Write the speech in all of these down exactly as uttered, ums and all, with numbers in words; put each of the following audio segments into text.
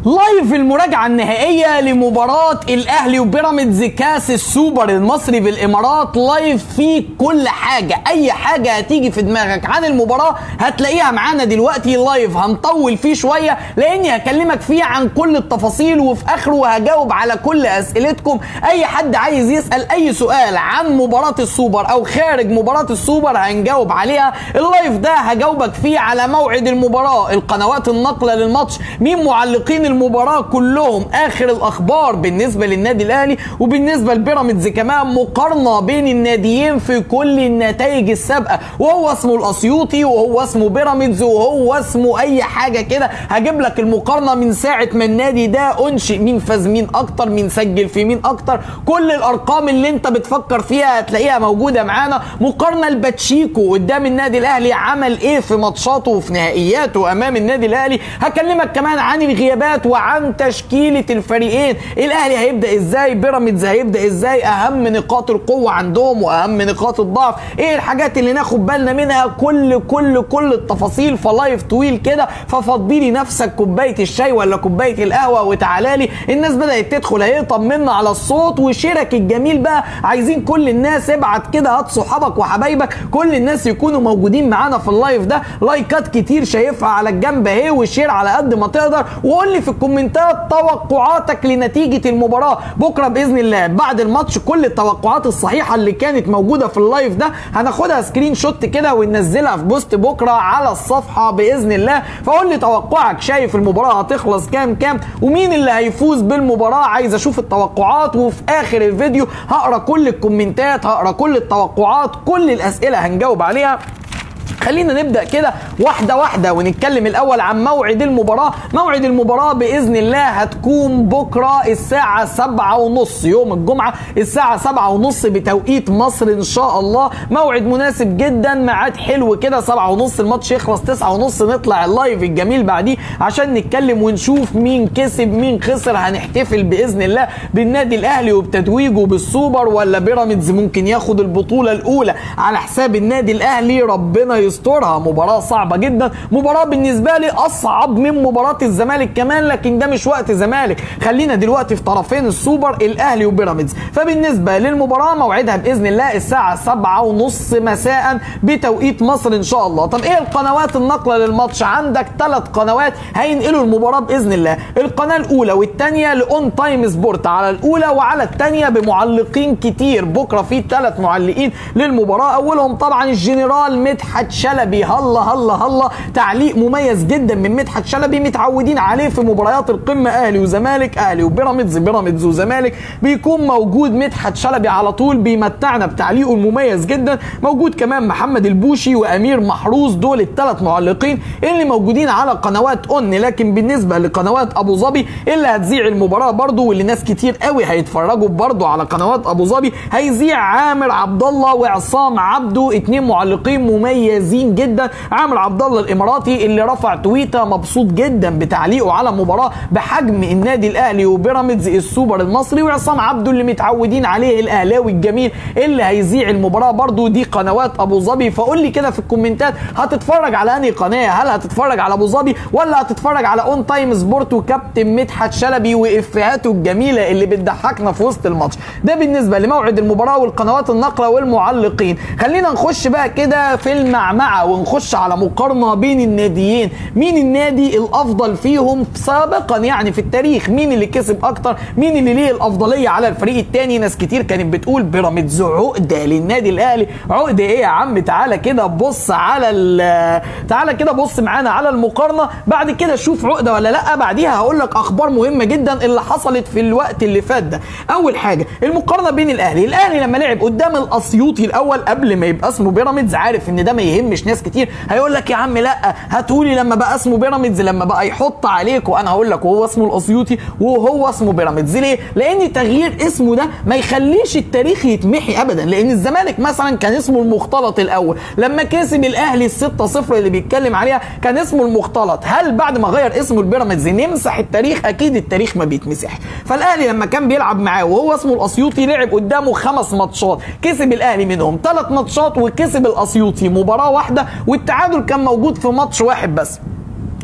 لايف المراجعة النهائية لمباراة الأهلي وبيراميدز كاس السوبر المصري بالإمارات. لايف فيه كل حاجة، أي حاجة هتيجي في دماغك عن المباراة هتلاقيها معانا دلوقتي لايف. هنطول فيه شوية لأني هكلمك فيه عن كل التفاصيل، وفي آخره هجاوب على كل أسئلتكم. أي حد عايز يسأل أي سؤال عن مباراة السوبر أو خارج مباراة السوبر هنجاوب عليها. اللايف ده هجاوبك فيه على موعد المباراة، القنوات النقلة للماتش، مين معلقين المباراة كلهم، اخر الاخبار بالنسبه للنادي الاهلي وبالنسبه لبيراميدز، كمان مقارنه بين الناديين في كل النتائج السابقه، وهو اسمه الاسيوطي وهو اسمه بيراميدز وهو اسمه اي حاجه كده. هجيب لك المقارنه من ساعه ما النادي ده انشئ، مين فاز مين اكتر، مين سجل في مين اكتر، كل الارقام اللي انت بتفكر فيها هتلاقيها موجوده معانا. مقارنه لباتشيكو قدام النادي الاهلي عمل ايه في ماتشاته وفي نهائياته امام النادي الاهلي. هكلمك كمان عن الغيابات وعن تشكيلة الفريقين، الاهلي هيبدأ ازاي، بيراميدز هيبدأ ازاي، اهم نقاط القوة عندهم واهم نقاط الضعف، ايه الحاجات اللي ناخد بالنا منها، كل كل كل التفاصيل. فلايف طويل كده، ففضي لي نفسك كوباية الشاي ولا كوباية القهوة وتعالى لي. الناس بدأت تدخل اهي، طمنا على الصوت وشيرك الجميل بقى. عايزين كل الناس ابعت كده، هات صحابك وحبايبك، كل الناس يكونوا موجودين معانا في اللايف ده. لايكات كتير شايفها على الجنب اهي، وشير على قد ما تقدر، وقول لي في الكومنتات توقعاتك لنتيجة المباراة بكرة بإذن الله. بعد الماتش كل التوقعات الصحيحة اللي كانت موجودة في اللايف ده هناخدها سكرين شوت كده وننزلها في بوست بكرة على الصفحة بإذن الله. فقول لي توقعك، شايف المباراة هتخلص كام كام ومين اللي هيفوز بالمباراة. عايز اشوف التوقعات، وفي اخر الفيديو هقرا كل الكومنتات، هقرا كل التوقعات، كل الاسئلة هنجاوب عليها. خلينا نبدأ كده واحدة واحدة ونتكلم الأول عن موعد المباراة. موعد المباراة بإذن الله هتكون بكرة الساعة سبعة ونص، يوم الجمعة الساعة سبعة ونص بتوقيت مصر إن شاء الله. موعد مناسب جدا، ميعاد حلو كده، سبعة ونص الماتش يخلص تسعة ونص، نطلع اللايف الجميل بعديه عشان نتكلم ونشوف مين كسب مين خسر. هنحتفل بإذن الله بالنادي الأهلي وبتتويجه بالسوبر، ولا بيراميدز ممكن ياخد البطولة الأولى على حساب النادي الأهلي. ربنا يسترها. مباراة صعبة جدا، مباراة بالنسبة لي أصعب من مباراة الزمالك كمان، لكن ده مش وقت زمالك. خلينا دلوقتي في طرفين السوبر، الأهلي وبيراميدز. فبالنسبة للمباراة موعدها بإذن الله الساعة سبعة ونص مساء بتوقيت مصر إن شاء الله. طب إيه القنوات النقلة للماتش؟ عندك ثلاث قنوات هينقلوا المباراة بإذن الله. القناة الأولى والثانية لأون تايم سبورت، على الأولى وعلى الثانية بمعلقين كتير. بكرة في ثلاث معلقين للمباراة، أولهم طبعا الجنرال مدحت شلبي. هلا هلا هلا، تعليق مميز جدا من مدحت شلبي، متعودين عليه في مباريات القمه، اهلي وزمالك، اهلي وبيراميدز، بيراميدز وزمالك، بيكون موجود مدحت شلبي على طول، بيمتعنا بتعليقه المميز جدا. موجود كمان محمد البوشي وامير محروس، دول الثلاث معلقين اللي موجودين على قنوات اون. لكن بالنسبه لقنوات ابو ظبي اللي هتذيع المباراه برضو، واللي ناس كتير قوي هيتفرجوا برضو على قنوات ابو ظبي، هيذيع عامر عبد الله وعصام عبده، اثنين معلقين مميزين جدا. عامر عبد الله الاماراتي اللي رفع تويته مبسوط جدا بتعليقه على مباراه بحجم النادي الاهلي وبيراميدز السوبر المصري، وعصام عبده اللي متعودين عليه الاهلاوي الجميل اللي هيذيع المباراه برضو. دي قنوات ابو ظبي. فقول لي كده في الكومنتات هتتفرج على انهي قناه، هل هتتفرج على ابو ظبي ولا هتتفرج على اون تايم سبورت وكابتن مدحت شلبي وافهاته الجميله اللي بتضحكنا في وسط الماتش. ده بالنسبه لموعد المباراه والقنوات النقله والمعلقين. خلينا نخش بقى كده في المعمعه ونخش على مقارنه بين الناديين. مين النادي الافضل فيهم سابقا يعني في التاريخ، مين اللي كسب اكتر، مين اللي ليه الافضليه على الفريق الثاني. ناس كتير كانت بتقول بيراميدز عقده للنادي الاهلي. عقده ايه يا عم؟ تعالى كده بص على تعالى كده بص معانا على المقارنه، بعد كده شوف عقده ولا لا. بعديها هقول لك اخبار مهمه جدا اللي حصلت في الوقت اللي فات ده. اول حاجه المقارنه بين الاهلي. الاهلي لما لعب قدام الاسيوطي الاول قبل ما يبقى اسمه بيراميدز، عارف ان ده ما يهمش ناس كتير، هيقول لك يا عم لا هتقولي لما بقى اسمه بيراميدز، لما بقى يحط عليك، وانا هقول لك وهو اسمه الاسيوطي وهو اسمه بيراميدز. ليه؟ لان تغيير اسمه ده ما يخليش التاريخ يتمحي ابدا. لان الزمالك مثلا كان اسمه المختلط الاول، لما كسب الاهلي الستة صفر اللي بيتكلم عليها كان اسمه المختلط. هل بعد ما غير اسمه البيراميدز نمسح التاريخ؟ اكيد التاريخ ما بيتمسح. فالاهلي لما كان بيلعب معاه وهو اسمه الاسيوطي لعب قدامه خمس ماتشات، كسب الاهلي منهم ثلاث ماتشات وكسب الاسيوطي مباراه واحده، والتعادل كان موجود في ماتش واحد بس.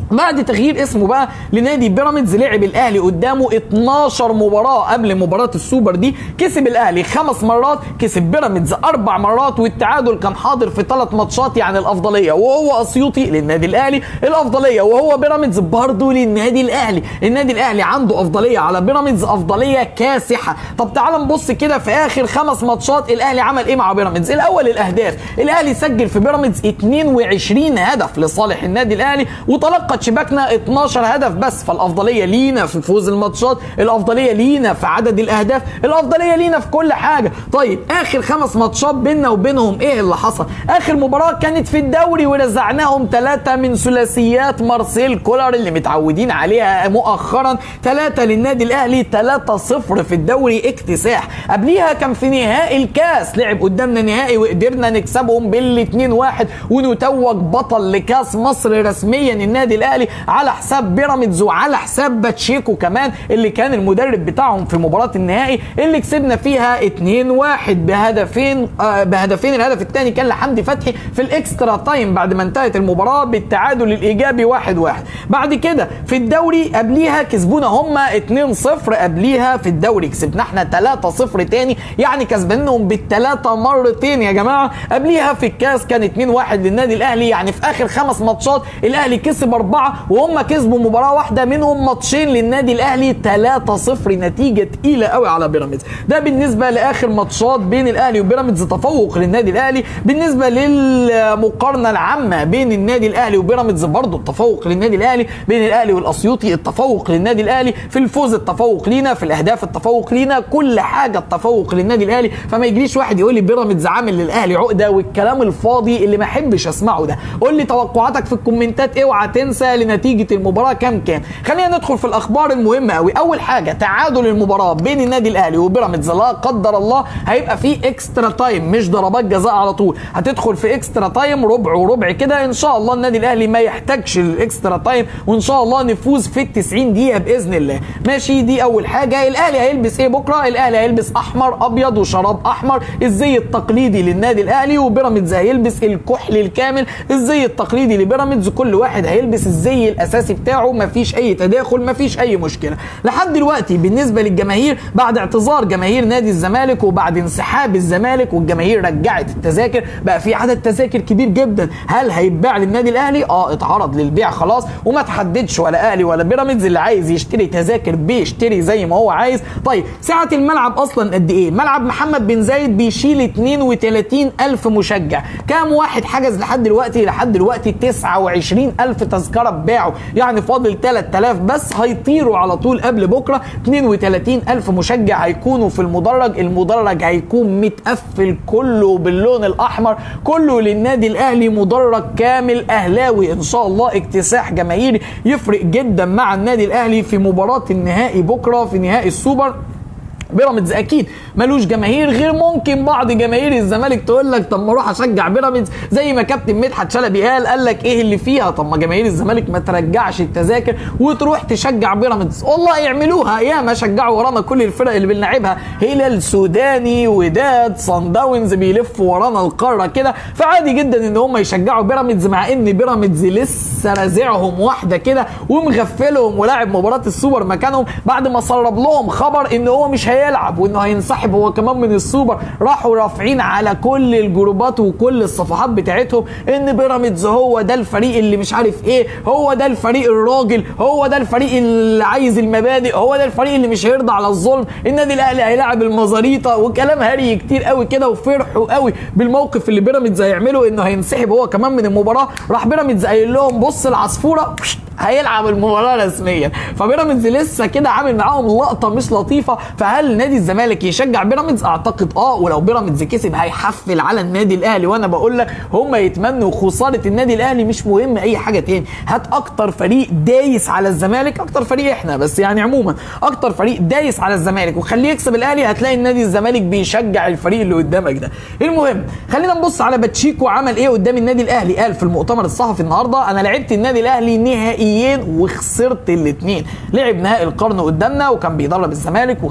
بعد تغيير اسمه بقى لنادي بيراميدز لعب الاهلي قدامه اتناشر مباراه قبل مباراه السوبر دي. كسب الاهلي خمس مرات، كسب بيراميدز اربع مرات، والتعادل كان حاضر في ثلاث ماتشات. يعني الافضليه وهو اسيوطي للنادي الاهلي، الافضليه وهو بيراميدز برضه للنادي الاهلي. النادي الاهلي عنده افضليه على بيراميدز، افضليه كاسحه. طب تعال نبص كده في اخر خمس ماتشات الاهلي عمل ايه مع بيراميدز. الاول الاهداف، الاهلي سجل في بيراميدز اتنين وعشرين هدف لصالح النادي الاهلي، وتلقى شباكنا اتناشر هدف بس. فالافضليه لينا في فوز الماتشات، الافضليه لينا في عدد الاهداف، الافضليه لينا في كل حاجه. طيب اخر خمس ماتشات بيننا وبينهم ايه اللي حصل؟ اخر مباراه كانت في الدوري ورزعناهم ثلاثه من ثلاثيات مارسيل كولر اللي متعودين عليها مؤخرا. ثلاثه للنادي الاهلي، ثلاثة صفر في الدوري اكتساح. قبليها كان في نهائي الكاس لعب قدامنا نهائي وقدرنا نكسبهم بالاتنين واحد ونتوج بطل لكاس مصر رسميا النادي الاهلي على حساب بيراميدز وعلى حساب باتشيكو كمان اللي كان المدرب بتاعهم في مباراه النهائي اللي كسبنا فيها اتنين واحد بهدفين آه بهدفين. الهدف الثاني كان لحمدي فتحي في الاكسترا تايم بعد ما انتهت المباراه بالتعادل الايجابي واحد واحد. بعد كده في الدوري قبليها كسبونا هم اتنين صفر، قبليها في الدوري كسبنا احنا ثلاثة صفر تاني، يعني كسبانهم بالثلاثه مرتين يا جماعه. قبليها في الكاس كان اتنين واحد للنادي الاهلي. يعني في اخر خمس ماتشات الاهلي كسب اربعه وهم كسبوا مباراه واحده منهم ماتشين للنادي الاهلي ثلاثة صفر، نتيجه تقيله قوي على بيراميدز. ده بالنسبه لاخر ماتشات بين الاهلي وبيراميدز، تفوق للنادي الاهلي. بالنسبه للمقارنه العامه بين النادي الاهلي وبيراميدز برضه التفوق للنادي الاهلي، بين الاهلي والاسيوطي التفوق للنادي الاهلي، في الفوز التفوق لينا، في الاهداف التفوق لينا، كل حاجه التفوق للنادي الاهلي. فما يجريش واحد يقول لي بيراميدز عامل للاهلي عقده والكلام الفاضي اللي ما احبش اسمعه ده. قول لي توقعاتك في الكومنتات، اوعى تنسى لنتيجه المباراه كام كام. خلينا ندخل في الاخبار المهمه قوي. اول حاجه تعادل المباراه بين النادي الاهلي وبيراميدز لا قدر الله هيبقى فيه اكسترا تايم مش ضربات جزاء على طول، هتدخل في اكسترا تايم ربع وربع كده. ان شاء الله النادي الاهلي ما يحتاجش الاكسترا تايم وان شاء الله نفوز في التسعين دقيقه باذن الله. ماشي، دي اول حاجه. الاهلي هيلبس ايه بكره؟ الاهلي هيلبس احمر ابيض وشراب احمر، الزي التقليدي للنادي الاهلي، وبيراميدز هيلبس الكحل الكامل الزي التقليدي لبيراميدز. كل واحد هيلبس الزي الاساسي بتاعه، مفيش اي تداخل مفيش اي مشكله. لحد دلوقتي بالنسبه للجماهير بعد اعتذار جماهير نادي الزمالك وبعد انسحاب الزمالك والجماهير رجعت التذاكر، بقى في عدد تذاكر كبير جدا. هل هيتباع للنادي الاهلي؟ اه اتعرض للبيع خلاص وما تحددش ولا اهلي ولا بيراميدز. اللي عايز يشتري تذاكر بيشتري زي ما هو عايز. طيب سعه الملعب اصلا قد ايه؟ ملعب محمد بن زايد بيشيل اتنين وتلاتين الف مشجع. كام واحد حجز لحد دلوقتي؟ لحد دلوقتي تسعة وعشرين الف تذكره اتباعوا، يعني فاضل تلات الاف بس هيطيروا على طول قبل بكره. اتنين وتلاتين الف مشجع هيكونوا في المدرج. المدرج هيكون متقفل كله باللون الاحمر، كله للنادي الاهلي، مدرج كامل اهلاوي. ان شاء الله اكتساح جماهيري يفرق جدا مع النادي الاهلي في مباراه النهائي بكره في نهائي السوبر. بيراميدز اكيد ملوش جماهير، غير ممكن بعض جماهير الزمالك تقول لك طب ما اروح اشجع بيراميدز زي ما كابتن مدحت شلبي قال قال لك ايه اللي فيها؟ طب ما جماهير الزمالك ما ترجعش التذاكر وتروح تشجع بيراميدز. والله يعملوها، يا ما شجعوا ورانا كل الفرق اللي بنلعبها، هلال سوداني وداد صن داونز بيلفوا ورانا القاره كده. فعادي جدا ان هم يشجعوا بيراميدز، مع ان بيراميدز لسه رازعهم واحده كده ومغفلهم ولاعب مباراه السوبر مكانهم بعد ما سرب لهم خبر ان هو مش هيلعب وانه هينسحب هو كمان من السوبر. راحوا رافعين على كل الجروبات وكل الصفحات بتاعتهم ان بيراميدز هو ده الفريق اللي مش عارف ايه، هو ده الفريق الراجل، هو ده الفريق اللي عايز المبادئ، هو ده الفريق اللي مش هيرضى على الظلم، النادي الاهلي هيلاعب المزاريطه وكلام هري كتير قوي كده. وفرحوا قوي بالموقف اللي بيراميدز هيعمله انه هينسحب هو كمان من المباراه. راح بيراميدز قايل لهم بص العصفوره هيلعب المباراه رسميا. فبيراميدز لسه كده عامل معاهم لقطه مش لطيفه. فهل نادي الزمالك يشجع بيراميدز؟ اعتقد اه، ولو بيراميدز كسب هيحفل على النادي الاهلي. وانا بقول لك هم يتمنوا خساره النادي الاهلي، مش مهم اي حاجه تاني. هات اكتر فريق دايس على الزمالك، اكتر فريق احنا بس يعني عموما اكتر فريق دايس على الزمالك وخليه يكسب الاهلي، هتلاقي النادي الزمالك بيشجع الفريق اللي قدامك ده. المهم خلينا نبص على باتشيكو عمل ايه قدام النادي الاهلي. قال في المؤتمر الصحفي النهارده انا لعبت النادي الاهلي نهائيين وخسرت الاثنين. لعب نهائي القرن قدامنا وكان بيدرب الزمالك وخسر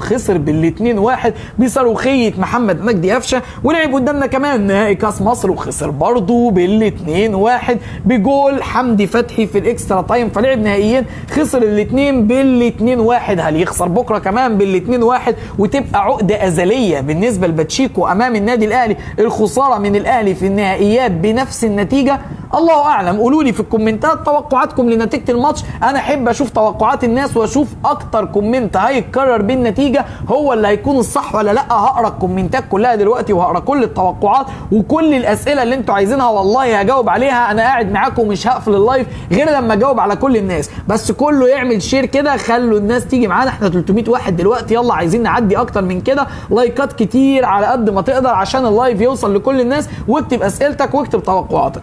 بالاتنين واحد بصاروخيه محمد مجدي قفشه. ولعب قدامنا كمان نهائي كاس مصر وخسر برضه بالاتنين واحد بجول حمدي فتحي في الاكسترا تايم، فلعب نهائيين خسر الاتنين بالاتنين واحد. هل يخسر بكره كمان بالاتنين واحد وتبقى عقده ازليه بالنسبه لباتشيكو امام النادي الاهلي الخساره من الاهلي في النهائيات بنفس النتيجه؟ الله اعلم. قولوا لي في الكومنتات توقعاتكم لنتيجه الماتش، انا احب اشوف توقعات الناس واشوف اكتر كومنت هيتكرر بالنتيجه هو اللي هيكون الصح ولا لا. هقرا الكومنتات كلها دلوقتي وهقرا كل التوقعات وكل الاسئله اللي انتوا عايزينها، والله هجاوب عليها. انا قاعد معاكم مش هقفل اللايف غير لما اجاوب على كل الناس، بس كله يعمل شير كده، خلوا الناس تيجي معانا. احنا تلتمية واحد دلوقتي، يلا عايزين نعدي اكتر من كده. لايكات كتير على قد ما تقدر عشان اللايف يوصل لكل الناس، واكتب اسئلتك واكتب توقعاتك.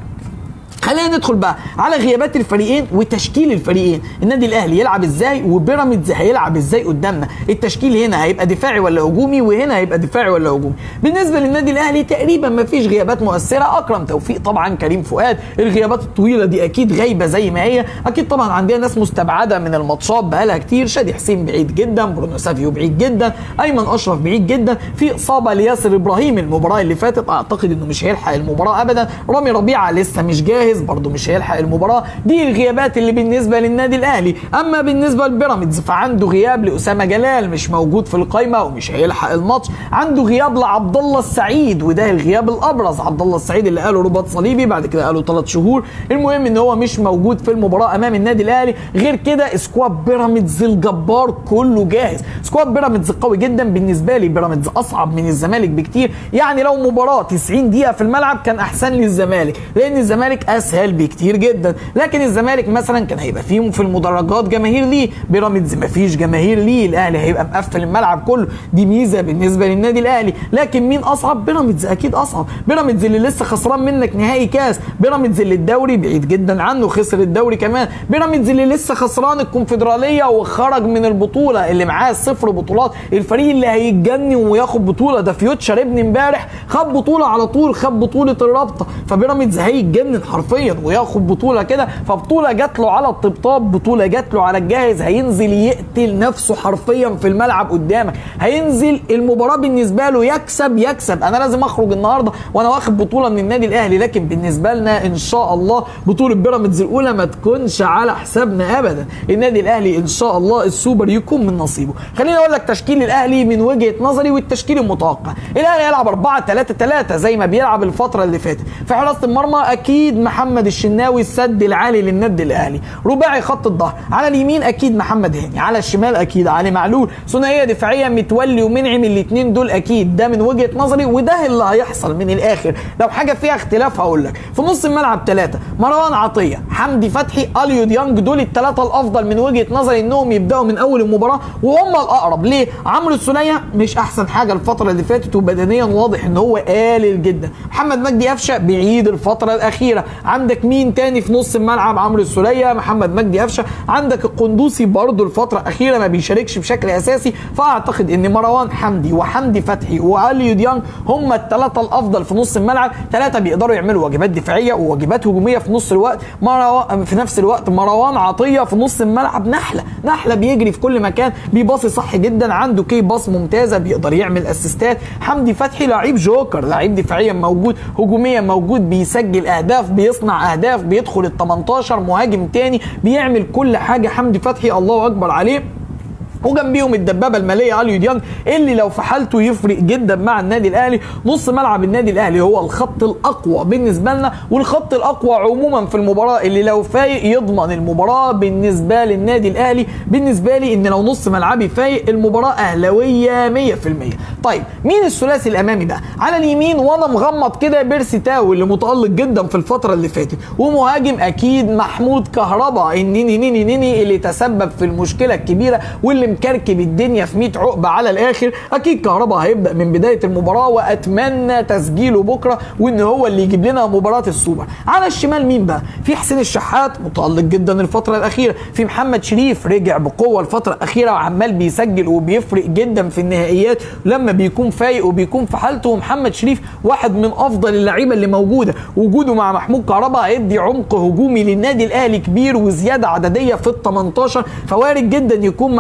خلينا ندخل بقى على غيابات الفريقين وتشكيل الفريقين. النادي الاهلي يلعب ازاي وبيراميدز هيلعب ازاي قدامنا. التشكيل هنا هيبقى دفاعي ولا هجومي، وهنا هيبقى دفاعي ولا هجومي. بالنسبه للنادي الاهلي تقريبا ما فيش غيابات مؤثره. اكرم توفيق طبعا، كريم فؤاد، الغيابات الطويله دي اكيد غايبه زي ما هي. اكيد طبعا عندنا ناس مستبعده من الماتشات بقالها كتير. شادي حسين بعيد جدا، برونو سافيو بعيد جدا، ايمن اشرف بعيد جدا، في اصابه لياسر ابراهيم المباراه اللي فاتت، اعتقد انه مش هيلحق المباراه ابدا. رامي ربيعه لسه مش جاهز برضه، مش هيلحق المباراه. دي الغيابات اللي بالنسبه للنادي الاهلي. اما بالنسبه لبيراميدز فعنده غياب لاسامه جلال مش موجود في القائمه ومش هيلحق الماتش. عنده غياب لعبد الله السعيد وده الغياب الابرز. عبد الله السعيد اللي قالوا رباط صليبي، بعد كده قالوا ثلاث شهور. المهم ان هو مش موجود في المباراه امام النادي الاهلي. غير كده سكواد بيراميدز الجبار كله جاهز. سكواد بيراميدز قوي جدا. بالنسبه لي بيراميدز اصعب من الزمالك بكتير. يعني لو مباراه تسعين دقيقه في الملعب كان احسن للزمالك، لان الزمالك اسهل بكتير جدا. لكن الزمالك مثلا كان هيبقى فيه في المدرجات جماهير ليه، بيراميدز مفيش جماهير ليه. الاهلي هيبقى مقفل الملعب كله، دي ميزه بالنسبه للنادي الاهلي. لكن مين اصعب؟ بيراميدز اكيد اصعب. بيراميدز اللي لسه خسران منك نهائي كاس، بيراميدز اللي الدوري بعيد جدا عنه خسر الدوري كمان، بيراميدز اللي لسه خسران الكونفدراليه وخرج من البطوله، اللي معاه صفر بطولات. الفريق اللي هيتجنن وياخد بطوله ده فيوتشر ابن امبارح، خد بطوله على طول، خد بطوله الرابطه. فبيراميدز هيتجنن حرفيا وياخد بطوله كده. فبطوله جات له على الطبطاب، بطوله جات له على الجاهز، هينزل يقتل نفسه حرفيا في الملعب قدامك. هينزل المباراه بالنسبه له يكسب يكسب. انا لازم اخرج النهارده وانا واخد بطوله من النادي الاهلي، لكن بالنسبه لنا ان شاء الله بطوله بيراميدز الاولى ما تكونش على حسابنا ابدا. النادي الاهلي ان شاء الله السوبر يكون من نصيبه. خليني اقول لك تشكيل الاهلي من وجهه نظري والتشكيل المتوقع. الاهلي هيلعب أربعة ثلاثة ثلاثة زي ما بيلعب الفتره اللي فاتت. في حراسه المرمى اكيد محمد الشناوي السد العالي للنادي الاهلي. رباعي خط الظهر، على اليمين اكيد محمد هاني، على الشمال اكيد علي معلول. ثنائيه دفاعيه متولي ومنعم، الاثنين دول اكيد. ده من وجهه نظري وده اللي هيحصل من الاخر. لو حاجه فيها اختلاف هقول لك. في نص الملعب ثلاثه، مروان عطيه، حمدي فتحي، اليو ديانج. دول الثلاثه الافضل من وجهه نظري انهم يبداوا من اول المباراه وهم الاقرب. ليه؟ عمرو السوليه مش احسن حاجه الفتره اللي فاتت وبدنيا واضح ان هو قليل جدا. محمد مجدي قفشه بعيد الفتره الاخيره. عندك مين تاني في نص الملعب؟ عمرو السوليه، محمد مجدي قفشه. عندك القندوسي برضو الفتره الاخيره ما بيشاركش بشكل اساسي. فاعتقد ان مروان حمدي وحمدي فتحي واليو ديانج هم الثلاثه الافضل في نص الملعب. ثلاثه بيقدروا يعملوا واجبات دفاعيه وواجبات هجوميه في نص الوقت. مروان في نفس الوقت مروان عطيه في نص الملعب نحله نحله بيجري في كل مكان، بيباصي صح جدا، عنده كي باص ممتازه، بيقدر يعمل اسيستات. حمدي فتحي لعيب جوكر، لعيب دفاعيا موجود، هجوميا موجود، بيسجل اهداف، بيصنع اهداف، بيدخل ال تمنتاشر، مهاجم تاني، بيعمل كل حاجه. حمدي فتحي الله اكبر عليه. وجنبيهم الدبابه الماليه اليو ديانج اللي لو في حالته يفرق جدا مع النادي الاهلي. نص ملعب النادي الاهلي هو الخط الاقوى بالنسبه لنا، والخط الاقوى عموما في المباراه، اللي لو فايق يضمن المباراه بالنسبه للنادي الاهلي. بالنسبه لي ان لو نص ملعبي فايق المباراه اهلاويه مية في المية. طيب مين الثلاثي الامامي بقى؟ على اليمين وانا مغمض كده بيرسي تاو اللي متالق جدا في الفتره اللي فاتت، ومهاجم اكيد محمود كهربا النيني نيني نيني اللي تسبب في المشكله الكبيره واللي مكركب الدنيا في مية عقبه على الاخر. اكيد كهربا هيبدا من بدايه المباراه واتمنى تسجيله بكره وان هو اللي يجيب لنا مباراه السوبر. على الشمال مين بقى؟ في حسين الشحات متالق جدا الفتره الاخيره، في محمد شريف رجع بقوه الفتره الاخيره وعمال بيسجل وبيفرق جدا في النهائيات لما بيكون فايق وبيكون في حالته. ومحمد شريف واحد من افضل اللعيبه اللي موجوده، وجوده مع محمود كهربا هيدي عمق هجومي للنادي الاهلي كبير وزياده عدديه في ال تمنتاشر. فوارد جدا يكون محمد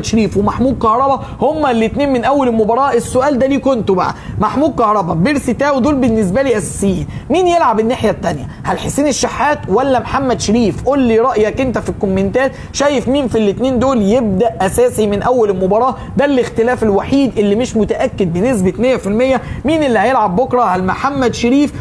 شريف ومحمود كهربا هما الاثنين من اول المباراه. السؤال ده ليكوا انتوا بقى، محمود كهربا بيرسي تاو دول بالنسبه لي اساسيين، مين يلعب الناحيه الثانيه؟ هل حسين الشحات ولا محمد شريف؟ قول لي رايك انت في الكومنتات، شايف مين في الاثنين دول يبدا اساسي من اول المباراه؟ ده الاختلاف الوحيد اللي مش متاكد بنسبه مية في المية مين اللي هيلعب بكره، هل محمد شريف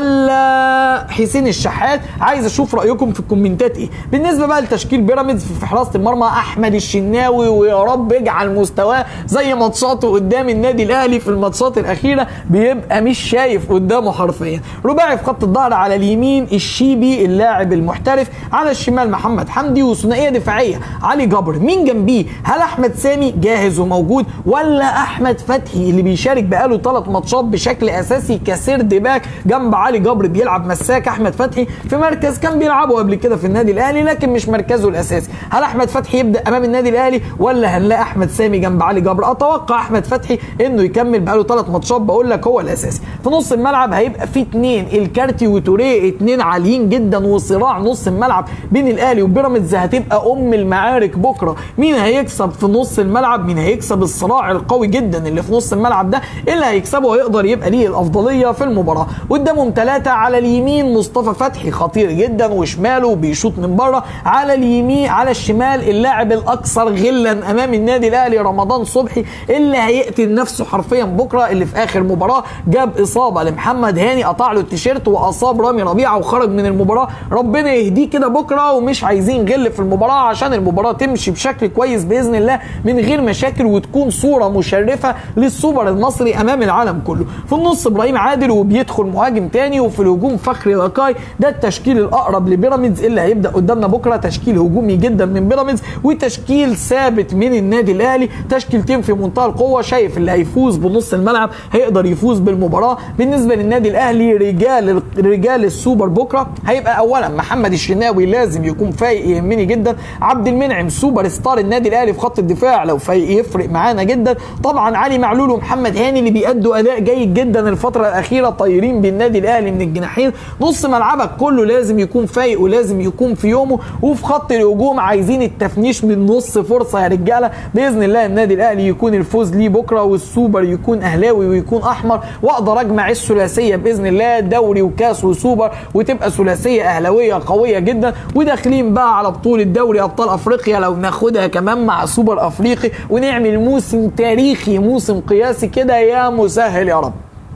ولا حسين الشحات؟ عايز اشوف رايكم في الكومنتات ايه. بالنسبه بقى لتشكيل بيراميدز في حراسه المرمى احمد الشناوي، ويا رب اجعل مستواه زي ماتشاته قدام النادي الاهلي في الماتشات الاخيره، بيبقى مش شايف قدامه حرفيا. رباعي في خط الظهر، على اليمين الشيبي اللاعب المحترف، على الشمال محمد حمدي، وثنائيه دفاعيه علي جبر. مين جنبيه؟ هل احمد سامي جاهز وموجود ولا احمد فتحي اللي بيشارك بقاله ثلاث ماتشات بشكل اساسي كسيرد باك جنب علي جبر بيلعب مساك؟ احمد فتحي في مركز كان بيلعبه قبل كده في النادي الاهلي لكن مش مركزه الاساسي. هل احمد فتحي يبدا امام النادي الاهلي ولا هنلاقي احمد سامي جنب علي جبر؟ اتوقع احمد فتحي انه يكمل بقاله ثلاث ماتشات، بقول لك هو الاساسي. في نص الملعب هيبقى في اثنين، الكارتي وتوريه، اثنين عاليين جدا، وصراع نص الملعب بين الاهلي وبيراميدز هتبقى ام المعارك بكره. مين هيكسب في نص الملعب؟ مين هيكسب الصراع القوي جدا اللي في نص الملعب ده؟ اللي هيكسبه هيقدر يبقى ليه الافضليه في المباراه. قدامهم ثلاثه، على اليمين مصطفى فتحي خطير جدا وشماله بيشوط من بره، على اليمين على الشمال اللاعب الاكثر غلا امام النادي الاهلي رمضان صبحي اللي هيقتل نفسه حرفيا بكره، اللي في اخر مباراه جاب اصابه لمحمد هاني قطع له التيشيرت واصاب رامي ربيعه وخرج من المباراه. ربنا يهديه كده بكره، ومش عايزين غل في المباراه عشان المباراه تمشي بشكل كويس باذن الله من غير مشاكل وتكون صوره مشرفه للسوبر المصري امام العالم كله. في النص ابراهيم عادل وبيدخل مهاجم تاني، وفي الهجوم فخري لقاي. ده التشكيل الاقرب لبيراميدز اللي هيبدا قدامنا بكره، تشكيل هجومي جدا من بيراميدز وتشكيل ثابت من النادي الاهلي، تشكيلتين في منتهى القوه. شايف اللي هيفوز بنص الملعب هيقدر يفوز بالمباراه. بالنسبه للنادي الاهلي رجال رجال السوبر بكره هيبقى اولا محمد الشناوي لازم يكون فايق يهمني جدا، عبد المنعم سوبر ستار النادي الاهلي في خط الدفاع لو فايق يفرق معانا جدا، طبعا علي معلول ومحمد هاني اللي بيأدوا اداء جيد جدا الفتره الاخيره طايرين بالنادي الاهلي من الجناحين. نص ملعبك كله لازم يكون فايق ولازم يكون في يومه. وفي خط الهجوم عايزين التفنيش من نص فرصه يا رجاله، باذن الله النادي الاهلي يكون الفوز ليه بكره والسوبر يكون اهلاوي ويكون احمر، واقدر اجمع الثلاثيه باذن الله، دوري وكاس وسوبر، وتبقى ثلاثيه اهلاويه قويه جدا. وداخلين بقى على بطوله دوري ابطال افريقيا لو ناخدها كمان مع سوبر افريقي، ونعمل موسم تاريخي موسم قياسي كده يا مسهل يا رب.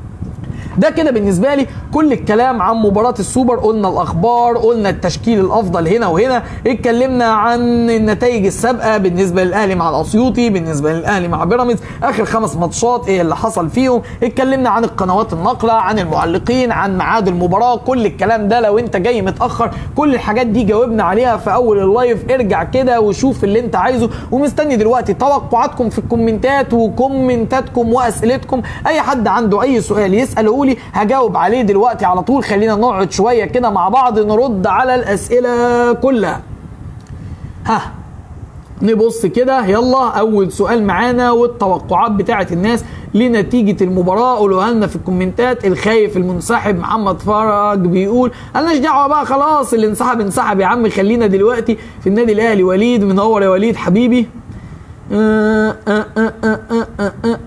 ده كده بالنسبه لي كل الكلام عن مباراه السوبر. قلنا الاخبار، قلنا التشكيل الافضل هنا وهنا، اتكلمنا عن النتائج السابقه بالنسبه للاهلي مع الاسيوطي، بالنسبه للاهلي مع بيراميدز، اخر خمس ماتشات ايه اللي حصل فيهم، اتكلمنا عن القنوات الناقله، عن المعلقين، عن ميعاد المباراه، كل الكلام ده لو انت جاي متاخر كل الحاجات دي جاوبنا عليها في اول اللايف. ارجع كده وشوف اللي انت عايزه، ومستني دلوقتي توقعاتكم في الكومنتات وكومنتاتكم واسئلتكم. اي حد عنده اي سؤال يساله لي هجاوب عليه دلوقتي على طول. خلينا نقعد شويه كده مع بعض نرد على الاسئله كلها. ها نبص كده، يلا اول سؤال معانا والتوقعات بتاعه الناس لنتيجه المباراه قولوها لنا في الكومنتات. الخايف المنسحب محمد فرج بيقول مالناش دعوه بقى خلاص، اللي انسحب انسحب يا عم، خلينا دلوقتي في النادي الاهلي. وليد منور يا وليد حبيبي. آآ آآ آآ آآ آآ.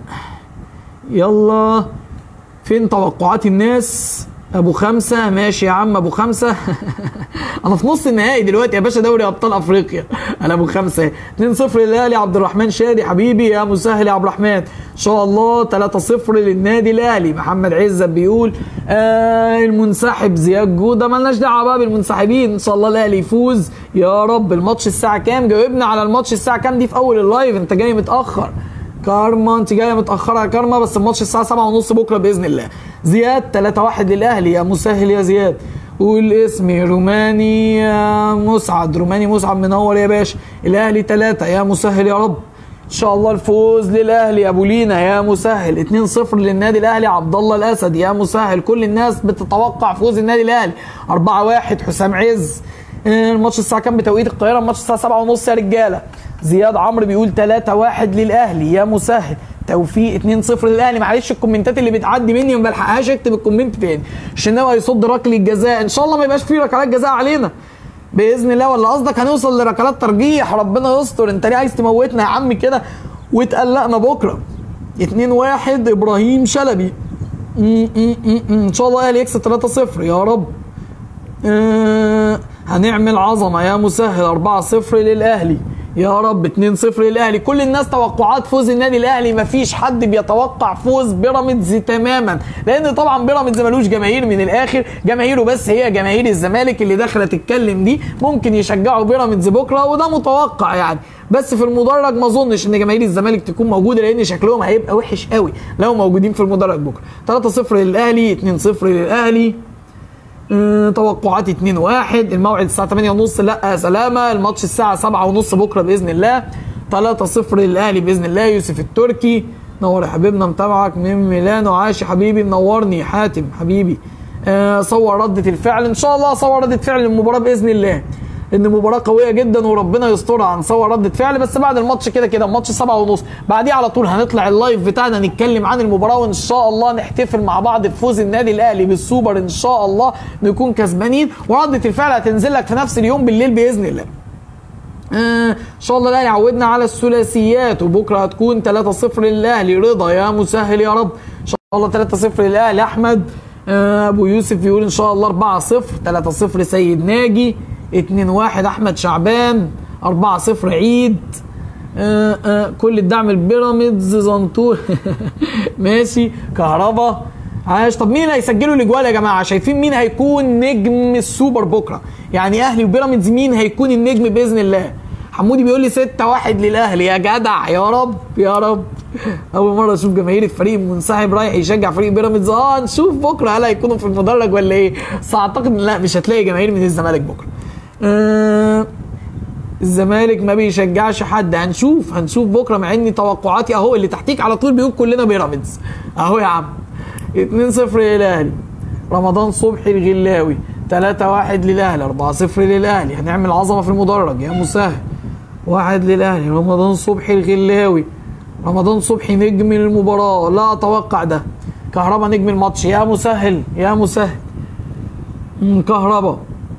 يلا فين توقعات الناس؟ ابو خمسه ماشي يا عم ابو خمسه. انا في نص النهائي دلوقتي يا باشا دوري ابطال افريقيا. انا ابو خمسه. اتنين صفر للاهلي عبد الرحمن شادي حبيبي يا مسهل يا عبد الرحمن. ان شاء الله ثلاثة صفر للنادي الاهلي. محمد عزت بيقول آه المنسحب زياد جوده، مالناش دعوه بقى بالمنسحبين، ان شاء الله الاهلي يفوز يا رب. الماتش الساعه كام؟ جاوبنا على الماتش الساعه كام دي في اول اللايف، انت جاي متاخر. كارما انت جايه متاخره يا كارما، بس الماتش الساعه سبعة ونص بكره باذن الله. زياد ثلاثة واحد للاهلي يا مسهل يا زياد. قول اسمي. روماني يا مسعد، روماني مسعد منور يا باشا. الاهلي ثلاثة يا مسهل يا رب. ان شاء الله الفوز للاهلي. ابو لينا يا مسهل. اتنين صفر للنادي الاهلي عبد الله الاسد يا مسهل. كل الناس بتتوقع فوز النادي الاهلي. أربعة واحد حسام عز. الماتش الساعه كام بتوقيت القاهره؟ الماتش الساعه سبعة ونص يا رجاله. زياد عمرو بيقول ثلاثة واحد للاهلي يا مسهل. توفيق اتنين صفر للاهلي. معلش الكومنتات اللي بتعدي مني ما بلحقهاش اكتب الكومنت تاني. الشناوي هيصد ركله الجزاء، ان شاء الله ما يبقاش فيه ركلات جزاء علينا. باذن الله، ولا قصدك هنوصل لركلات ترجيح؟ ربنا يستر، انت ليه عايز تموتنا يا عم كده وتقلقنا بكره؟ اتنين واحد ابراهيم شلبي. م -م -م ان شاء الله الاهلي يكسب تلاتة صفر يا رب. أه هنعمل عظمه يا مسهل. أربعة صفر للاهلي يا رب. اتنين صفر للاهلي. كل الناس توقعات فوز النادي الاهلي، مفيش حد بيتوقع فوز بيراميدز تماما، لان طبعا بيراميدز ملوش جماهير، من الاخر جماهيره بس هي جماهير الزمالك اللي داخله تتكلم دي، ممكن يشجعوا بيراميدز بكره وده متوقع يعني، بس في المدرج ما اظنش ان جماهير الزمالك تكون موجوده، لان شكلهم هيبقى وحش قوي لو موجودين في المدرج بكره. تلاتة صفر للاهلي. اتنين صفر للاهلي. أه توقعاتي اتنين واحد. الموعد الساعه تمانية ونص. لا يا سلامه، الماتش الساعه سبعة ونص بكره باذن الله. تلاتة صفر للاهلي باذن الله. يوسف التركي نور يا حبيبنا، متابعك من ميلانو. عاش يا حبيبي، منورني. حاتم حبيبي أه صور رده الفعل. ان شاء الله صور رده فعل المباراه باذن الله، ان مباراه قويه جدا وربنا يسترها. هنصور رده فعل بس بعد الماتش كده كده، الماتش سبعة ونص، بعديه على طول هنطلع اللايف بتاعنا نتكلم عن المباراه، وان شاء الله نحتفل مع بعض بفوز النادي الاهلي بالسوبر، ان شاء الله نكون كسبانين، ورده الفعل هتنزل لك في نفس اليوم بالليل باذن الله. آه ان شاء الله الاهلي عودنا على الثلاثيات، وبكره هتكون تلاتة صفر للاهلي. رضا يا مسهل يا رب. ان شاء الله تلاتة صفر للاهلي. احمد آه ابو يوسف يقول ان شاء الله أربعة صفر. تلاتة صفر سيد ناجي. اتنين واحد احمد شعبان. أربعة صفر عيد. آه آه كل الدعم البيراميدز. زنطور ماشي. كهربا عاش. طب مين هيسجلوا الاجوال يا جماعه؟ شايفين مين هيكون نجم السوبر بكره؟ يعني اهلي وبيراميدز مين هيكون النجم باذن الله؟ حمودي بيقول لي ستة واحد للاهلي. يا جدع يا رب يا رب. اول مره اشوف جماهير الفريق منسحب رايح يشجع فريق بيراميدز. اه نشوف بكره هل هيكونوا في المدرج ولا ايه؟ بس اعتقد لا، مش هتلاقي جماهير من الزمالك بكره. آه الزمالك ما بيشجعش حد. هنشوف هنشوف بكره، مع اني توقعاتي اهو اللي تحتيك على طول بيقول كلنا بيراميدز اهو يا عم. اتنين صفر للاهلي. رمضان صبحي الغلاوي. تلاتة واحد للاهلي. أربعة صفر للاهلي. هنعمل عظمه في المدرج يا مسهل. واحد للاهلي. رمضان صبحي الغلاوي. رمضان صبحي نجم المباراه، لا اتوقع ده. كهربا نجم الماتش يا مسهل يا مسهل. كهربا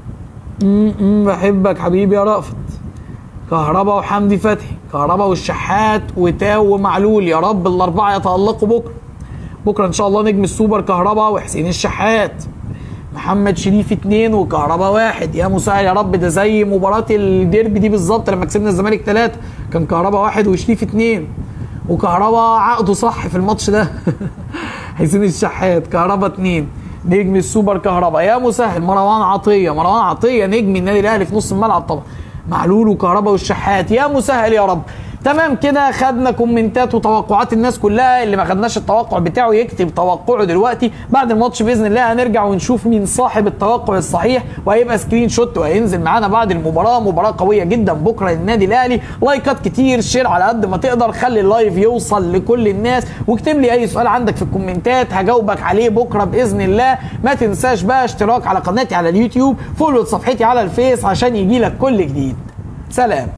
امم بحبك حبيبي يا رأفت. كهربا وحمدي فتحي. كهربا والشحات وتاو ومعلول. يا رب الاربعه يتألقوا بكره. بكره ان شاء الله نجم السوبر كهربا وحسين الشحات. محمد شريف اتنين وكهربا واحد. يا مسهل يا رب، ده زي مباراه الديربي دي بالظبط لما كسبنا الزمالك تلاتة، كان كهربا واحد وشريف اتنين، وكهربا عقده صح في الماتش ده. حسين الشحات. كهربا اتنين. نجم السوبر كهربا يا مسهل. مروان عطيه. مروان عطيه نجم النادي الاهلي في نص الملعب طبعا. معلول وكهربا والشحات. يا مسهل يا رب. تمام كده، خدنا كومنتات وتوقعات الناس كلها. اللي ما خدناش التوقع بتاعه يكتب توقعه دلوقتي. بعد الماتش باذن الله هنرجع ونشوف مين صاحب التوقع الصحيح، وهيبقى سكرين شوت وهينزل معانا بعد المباراه. مباراه قويه جدا بكره للنادي الاهلي. لايكات كتير، شير على قد ما تقدر، خلي اللايف يوصل لكل الناس، واكتب لي اي سؤال عندك في الكومنتات هجاوبك عليه بكره باذن الله. ما تنساش بقى اشتراك على قناتي على اليوتيوب، فولو صفحتي على الفيس عشان يجيلك كل جديد. سلام.